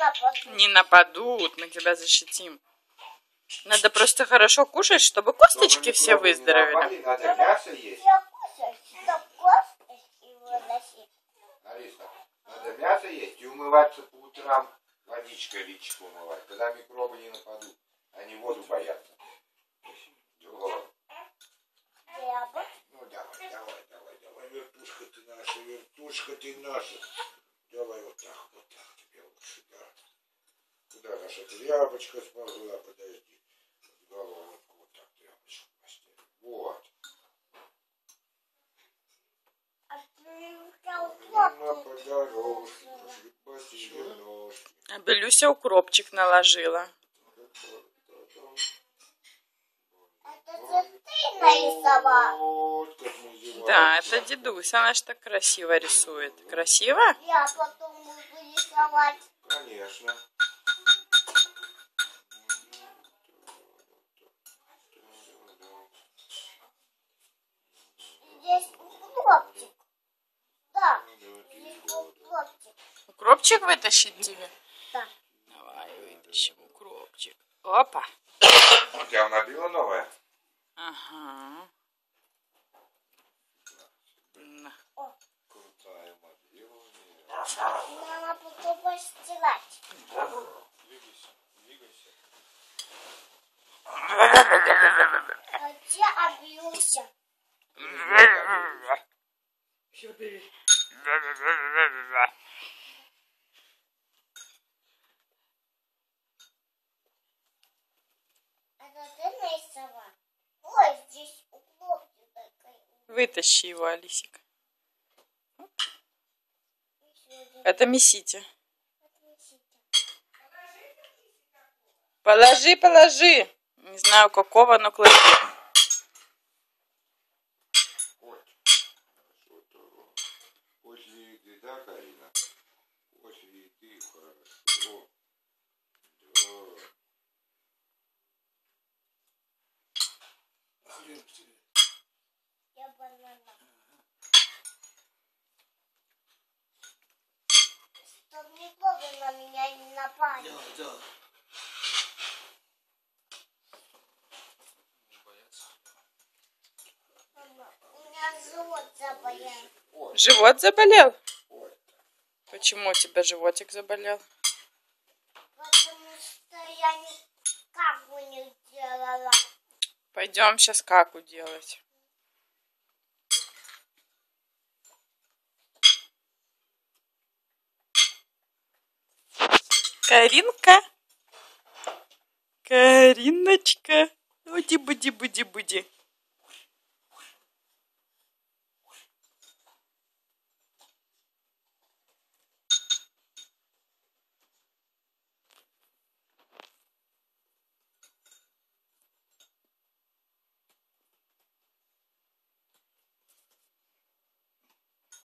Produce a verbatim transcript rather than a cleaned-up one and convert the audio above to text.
нападут. Не нападут, мы тебя защитим. Надо просто хорошо кушать, чтобы косточки все выздоровели. Надо мясо есть. Алиса, надо мясо есть и умываться по утрам, водичкой личико умывать. Тогда микробы не нападут. Они воду боятся. Ну давай, давай, давай, давай, вертушка ты наша, вертушка ты наша. Давай вот так, вот так тебе лучше, да. Куда наша тряпочка сползла, подожди. Головку вот так тряпочку постель. Вот. А Белюся укропчик наложила. Это ты нарисовал? Да, это дедусь, она ж так красиво рисует. Красиво? Я потом буду рисовать. Конечно. Здесь укропчик. Да, здесь укропчик. Укропчик вытащить тебе? Да. Давай вытащим укропчик. Опа. У тебя мобила новая? Ага. На. Крутая мобила. Мама, попробуй стирать. Двигайся, двигайся. Где обьюся? Все, бери. Это ты нарисовал? Ой, здесь укропчик такой. Вытащи его, Алисик. Это месите. Положи, положи. Не знаю какого, но клади. После еды, да, Карина? После еды хорошо. Да. Я банана. Чтоб никого на меня не напали. Да, да. Мама, у меня живот заболел. Живот заболел? Ой. Почему у тебя животик заболел? Потому что я никак бы не делала. Пойдем сейчас каку делать. Каринка. Кариночка. Буди-буди-буди-буди.